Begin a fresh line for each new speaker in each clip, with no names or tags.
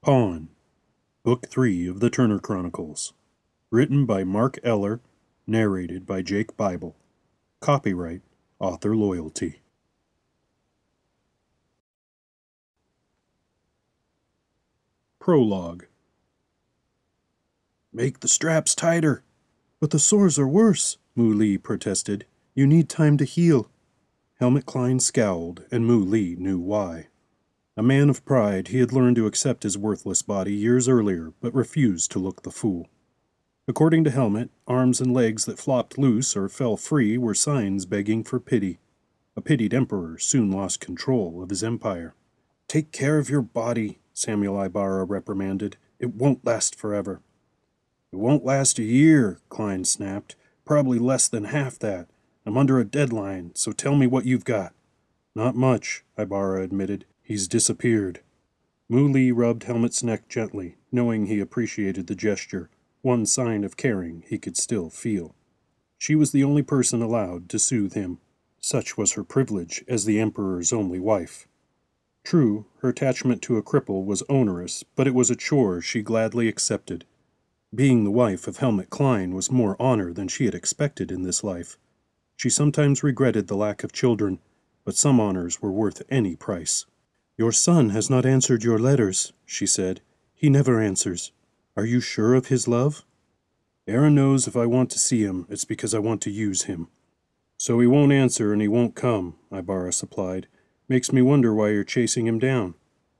Pawn, Book 3 of the Turner Chronicles. Written by Mark Eller, narrated by Jake Bible. Copyright, Author Loyalty. Prologue. "Make the straps tighter." "But the sores are worse," Mu Li protested. "You need time to heal." Helmut Klein scowled, and Mu Li knew why. A man of pride, he had learned to accept his worthless body years earlier, but refused to look the fool. According to Helmut, arms and legs that flopped loose or fell free were signs begging for pity. A pitied emperor soon lost control of his empire. "Take care of your body," Samuel Ibarra reprimanded. "It won't last forever." "It won't last a year," Klein snapped. "Probably less than half that. I'm under a deadline, so tell me what you've got." "Not much," Ibarra admitted. "He's disappeared." Mu Li rubbed Helmut's neck gently, knowing he appreciated the gesture, one sign of caring he could still feel. She was the only person allowed to soothe him. Such was her privilege as the Emperor's only wife. True, her attachment to a cripple was onerous, but it was a chore she gladly accepted. Being the wife of Helmut Klein was more honor than she had expected in this life. She sometimes regretted the lack of children, but some honors were worth any price. "Your son has not answered your letters," she said. "He never answers. Are you sure of his love?" "Aaron knows if I want to see him, it's because I want to use him." "So he won't answer and he won't come," Ibarra supplied. "Makes me wonder why you're chasing him down."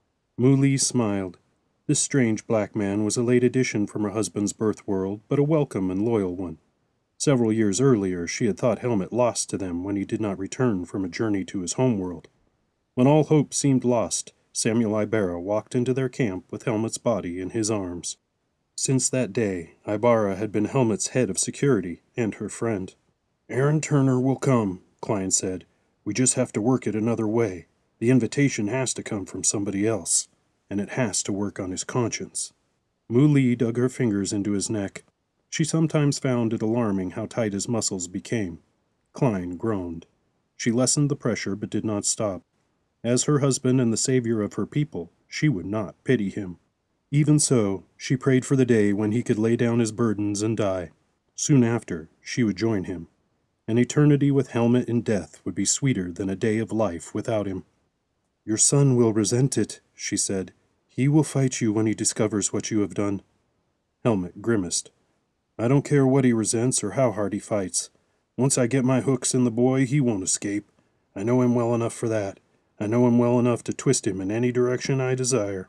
Mu Li smiled. This strange black man was a late addition from her husband's birth world, but a welcome and loyal one. Several years earlier she had thought Helmut lost to them when he did not return from a journey to his homeworld. When all hope seemed lost, Samuel Ibarra walked into their camp with Helmut's body in his arms. Since that day, Ibarra had been Helmut's head of security and her friend. "Aaron Turner will come," Klein said. "We just have to work it another way. The invitation has to come from somebody else, and it has to work on his conscience." Mu Li dug her fingers into his neck. She sometimes found it alarming how tight his muscles became. Klein groaned. She lessened the pressure but did not stop. As her husband and the savior of her people, she would not pity him. Even so, she prayed for the day when he could lay down his burdens and die. Soon after, she would join him. An eternity with Helmut in death would be sweeter than a day of life without him. "Your son will resent it," she said. "He will fight you when he discovers what you have done." Helmut grimaced. "I don't care what he resents or how hard he fights. Once I get my hooks in the boy, he won't escape. I know him well enough for that. I know him well enough to twist him in any direction I desire."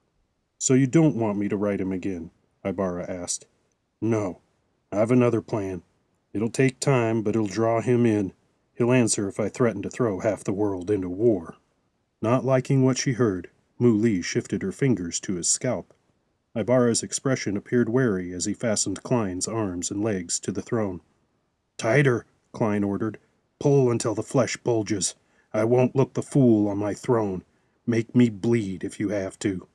"So you don't want me to write him again?" Ibarra asked. "No. I have another plan. It'll take time, but it'll draw him in. He'll answer if I threaten to throw half the world into war." Not liking what she heard, Mu Li shifted her fingers to his scalp. Ibarra's expression appeared wary as he fastened Klein's arms and legs to the throne. "Tighter," Klein ordered. "Pull until the flesh bulges. I won't look the fool on my throne. Make me bleed if you have to."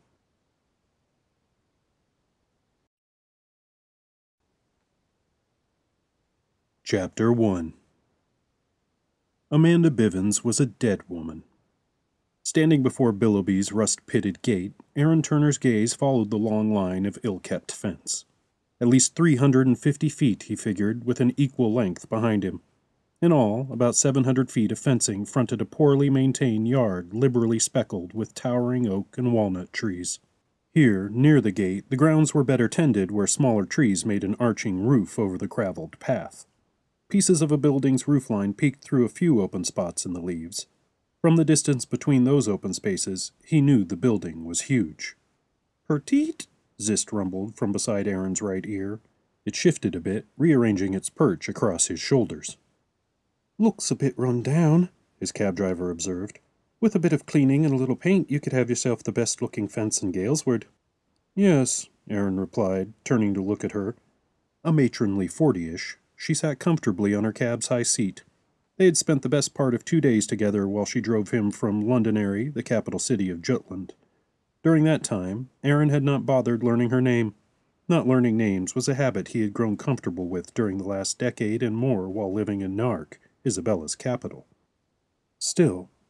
Chapter 1. Amanda Bivens was a dead woman. Standing before Billoughby's rust-pitted gate, Aaron Turner's gaze followed the long line of ill-kept fence. At least 350 feet, he figured, with an equal length behind him. In all, about 700 feet of fencing fronted a poorly maintained yard liberally speckled with towering oak and walnut trees. Here, near the gate, the grounds were better tended where smaller trees made an arching roof over the graveled path. Pieces of a building's roofline peeked through a few open spots in the leaves. From the distance between those open spaces, he knew the building was huge. "Petite," Zist rumbled from beside Aaron's right ear. It shifted a bit, rearranging its perch across his shoulders. "Looks a bit run down," his cab driver observed. "With a bit of cleaning and a little paint, you could have yourself the best-looking fence in Galeswood." "Yes," Aaron replied, turning to look at her. A matronly 40-ish, she sat comfortably on her cab's high seat. They had spent the best part of 2 days together while she drove him from Londonderry, the capital city of Jutland. During that time, Aaron had not bothered learning her name. Not learning names was a habit he had grown comfortable with during the last decade and more while living in Nark, Isabella's capital. Still,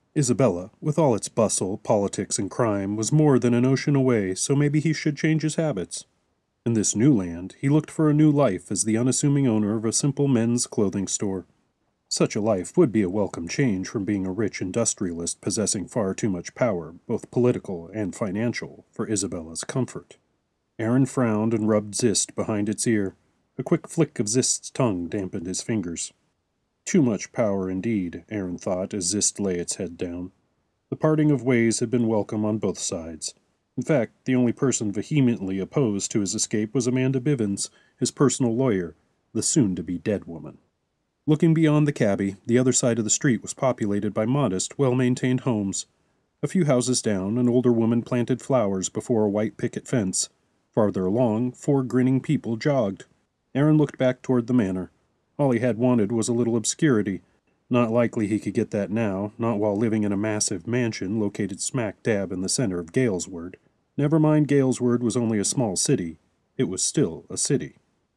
Isabella, with all its bustle, politics, and crime, was more than an ocean away, so maybe he should change his habits. In this new land, he looked for a new life as the unassuming owner of a simple men's clothing store. Such a life would be a welcome change from being a rich industrialist possessing far too much power, both political and financial, for Isabella's comfort. Aaron frowned and rubbed Zist behind its ear. A quick flick of Zist's tongue dampened his fingers. Too much power indeed, Aaron thought as Zist lay its head down. The parting of ways had been welcome on both sides. In fact, the only person vehemently opposed to his escape was Amanda Bivens, his personal lawyer, the soon-to-be dead woman. Looking beyond the cabbie, the other side of the street was populated by modest, well-maintained homes. A few houses down, an older woman planted flowers before a white picket fence. Farther along, 4 grinning people jogged. Aaron looked back toward the manor. All he had wanted was a little obscurity. Not likely he could get that now, not while living in a massive mansion located smack dab in the center of Galesward. Never mind Galesward was only a small city. It was still a city.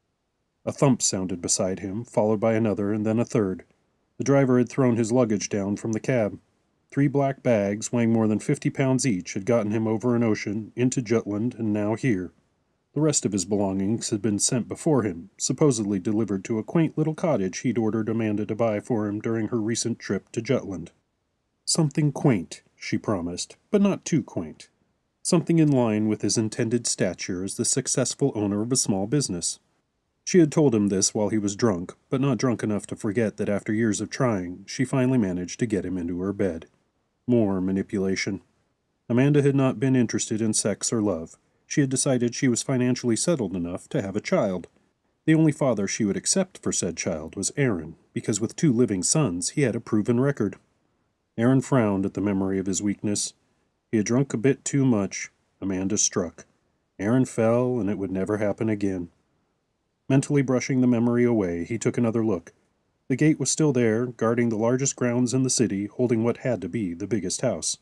A thump sounded beside him, followed by another and then a third. The driver had thrown his luggage down from the cab. 3 black bags, weighing more than 50 pounds each, had gotten him over an ocean, into Jutland, and now here. The rest of his belongings had been sent before him, supposedly delivered to a quaint little cottage he'd ordered Amanda to buy for him during her recent trip to Jutland. Something quaint, she promised, but not too quaint. Something in line with his intended stature as the successful owner of a small business. She had told him this while he was drunk, but not drunk enough to forget that after years of trying, she finally managed to get him into her bed. More manipulation. Amanda had not been interested in sex or love. She had decided she was financially settled enough to have a child. The only father she would accept for said child was Aaron, because with 2 living sons he had a proven record. Aaron frowned at the memory of his weakness. He had drunk a bit too much. Amanda struck. Aaron fell, and it would never happen again. Mentally brushing the memory away, he took another look. The gate was still there, guarding the largest grounds in the city, holding what had to be the biggest house.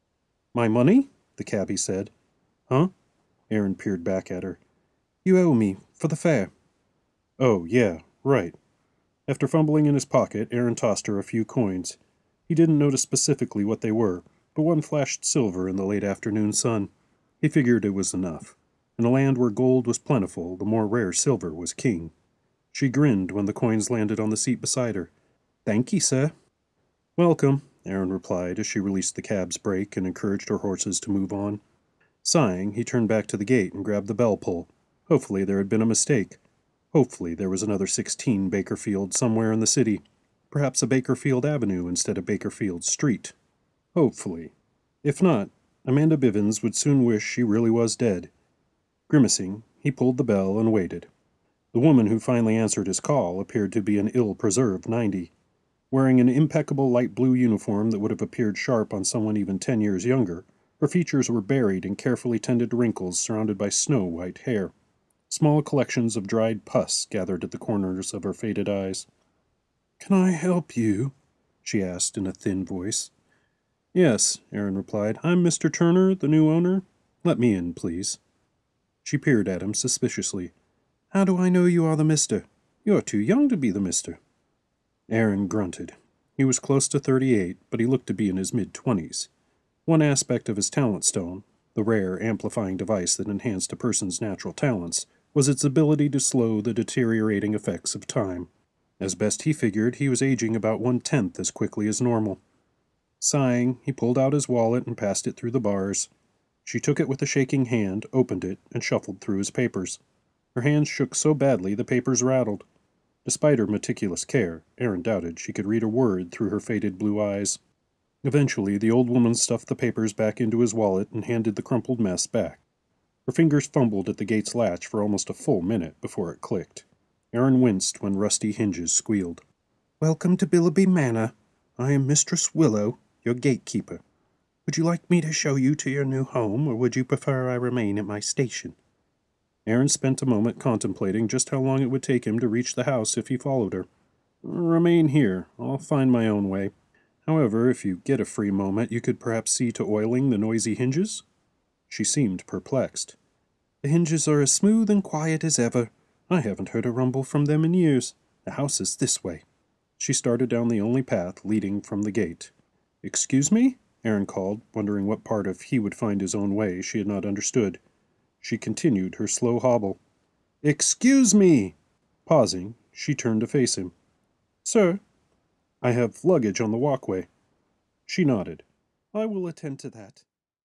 "My money?" the cabbie said. "Huh?" Aaron peered back at her. "You owe me, for the fare." "Oh, yeah, right." After fumbling in his pocket, Aaron tossed her a few coins. He didn't notice specifically what they were, but one flashed silver in the late afternoon sun. He figured it was enough. In a land where gold was plentiful, the more rare silver was king. She grinned when the coins landed on the seat beside her. "Thank ye, sir." "Welcome," Aaron replied as she released the cab's brake and encouraged her horses to move on. Sighing, he turned back to the gate and grabbed the bell pull. Hopefully there had been a mistake. Hopefully there was another 16 Bakerfield somewhere in the city. Perhaps a Bakerfield Avenue instead of Bakerfield Street. Hopefully. If not, Amanda Bivens would soon wish she really was dead. Grimacing, he pulled the bell and waited. The woman who finally answered his call appeared to be an ill-preserved 90. Wearing an impeccable light blue uniform that would have appeared sharp on someone even 10 years younger, her features were buried in carefully tended wrinkles surrounded by snow-white hair. Small collections of dried pus gathered at the corners of her faded eyes. "Can I help you?" she asked in a thin voice. "Yes," Aaron replied. "I'm Mr. Turner, the new owner. Let me in, please." She peered at him suspiciously. "How do I know you are the mister? You're too young to be the mister." Aaron grunted. He was close to 38, but he looked to be in his mid-20s. One aspect of his talent stone, the rare amplifying device that enhanced a person's natural talents, was its ability to slow the deteriorating effects of time. As best he figured, he was aging about 1/10 as quickly as normal. Sighing, he pulled out his wallet and passed it through the bars. She took it with a shaking hand, opened it, and shuffled through his papers. Her hands shook so badly the papers rattled. Despite her meticulous care, Aaron doubted she could read a word through her faded blue eyes. Eventually, the old woman stuffed the papers back into his wallet and handed the crumpled mess back. Her fingers fumbled at the gate's latch for almost a full minute before it clicked. Aaron winced when rusty hinges squealed. "Welcome to Billerby Manor. I am Mistress Willow, your gatekeeper. Would you like me to show you to your new home, or would you prefer I remain at my station?" Aaron spent a moment contemplating just how long it would take him to reach the house if he followed her. "Remain here. I'll find my own way. However, if you get a free moment, you could perhaps see to oiling the noisy hinges?" She seemed perplexed. "The hinges are as smooth and quiet as ever. I haven't heard a rumble from them in years. The house is this way." She started down the only path leading from the gate. Excuse me? Erin called, wondering what part of he would find his own way she had not understood. She continued her slow hobble. Excuse me! Pausing, she turned to face him. Sir? I have luggage on the walkway. She nodded. I will attend to that.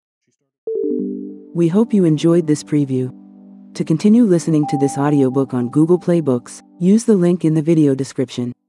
We hope you enjoyed this preview. To continue listening to this audiobook on Google Play Books, use the link in the video description.